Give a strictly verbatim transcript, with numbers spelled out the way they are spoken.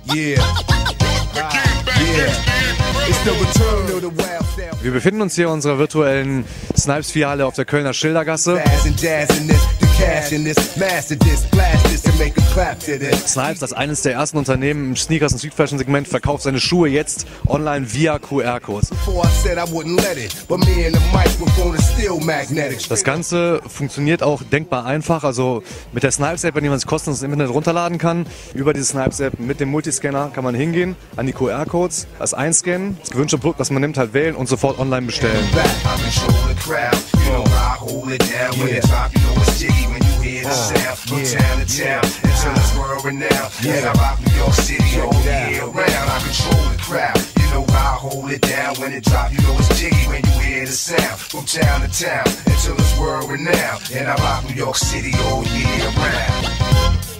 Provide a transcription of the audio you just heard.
Wir befinden uns hier in unserer virtuellen Snipes-Filiale auf der Kölner Schildergasse. Snipes, als eines der ersten Unternehmen im Sneakers- und Street-Fashion-Segment, verkauft seine Schuhe jetzt online via Q R-Codes. Das Ganze funktioniert auch denkbar einfach, also mit der Snipes-App, wenn jemand es kostenlos im Internet runterladen kann. Über diese Snipes-App mit dem Multiscanner kann man hingehen, an die Q R-Codes, das einscannen, das gewünschte Produkt, das man nimmt, halt wählen und sofort online bestellen. Until it's world renowned, and I rock New York City all year round.